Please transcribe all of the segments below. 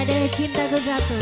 Ada cintaku satu.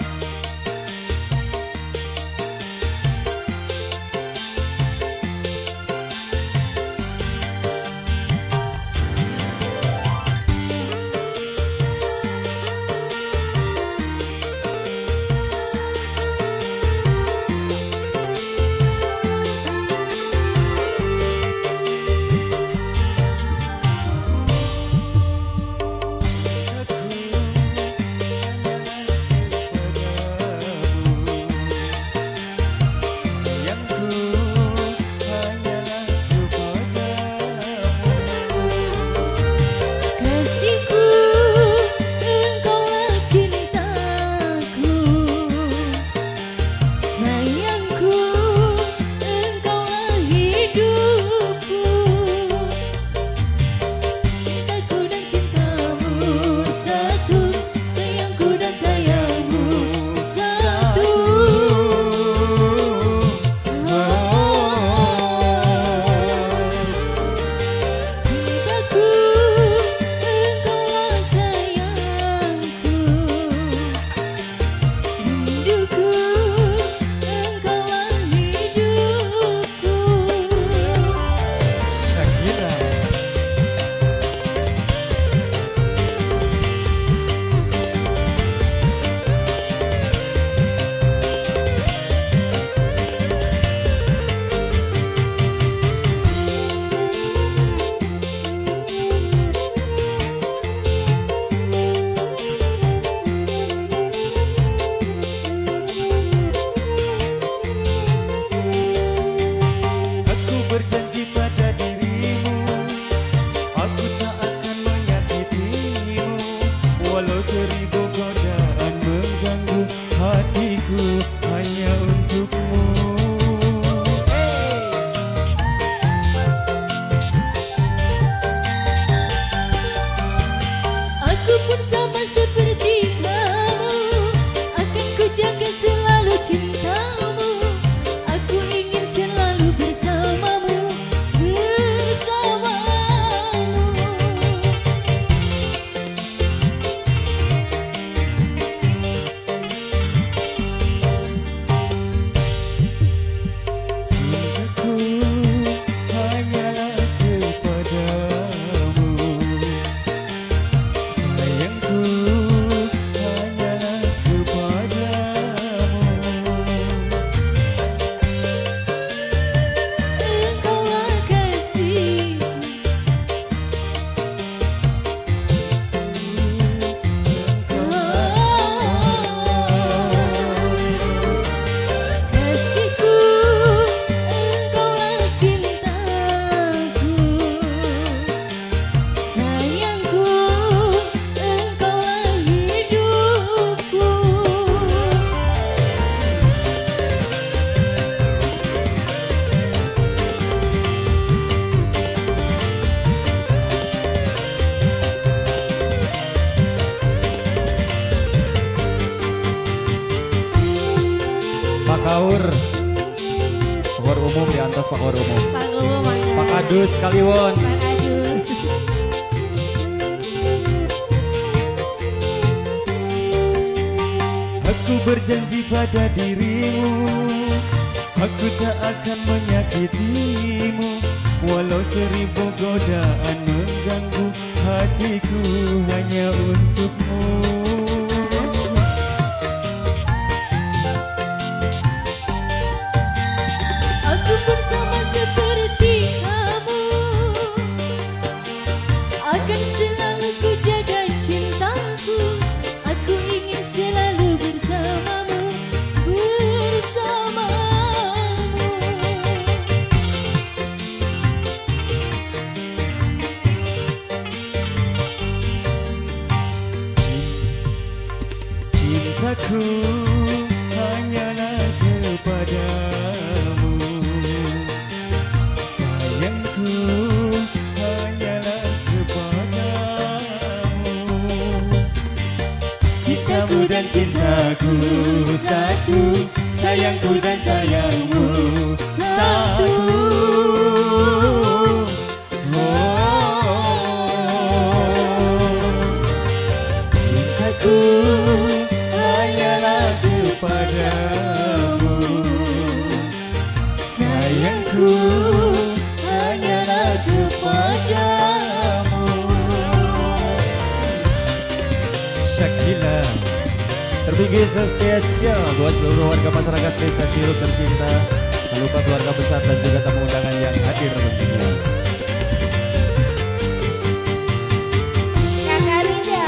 Pak Kaur umum di atas Pak Kaur umum. Pak Kadus Kaliwon. Pak Kadus. Aku berjanji pada dirimu, aku tak akan menyakitimu, walau seribu godaan mengganggu hatiku hanya untukmu. Aku pun sama seperti kamu, akan selalu ku jaga cintaku. Aku ingin selalu bersamamu, bersamamu. Cintaku hanyalah kepadamu, sayangku hanyalah kepadamu. Cintamu dan cintaku satu, sayangku dan sayangmu satu. Cintaku Shakila. Tertinggi spesial buat seluruh warga masyarakat desa Ciruk tercinta. Tak lupa keluarga besar dan juga tamu undangan yang hadir tentunya. Kakak Rinda.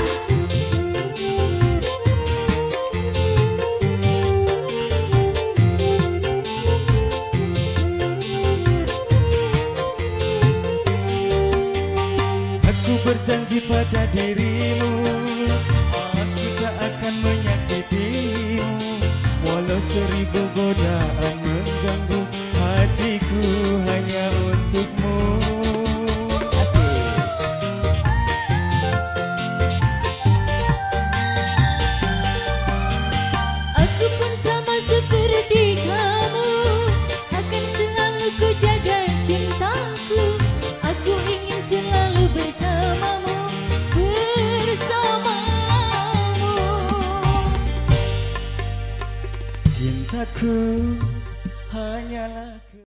Aku berjanji pada dirimu, aku tak akan menyakitimu, walau 1000 godaan mengganggu hatiku hanya untukmu. Asik. Aku pun sama seperti kamu, akan selalu ku jaga cintaku. Aku ingin selalu bersamamu, bersamamu. Cintaku hanyalah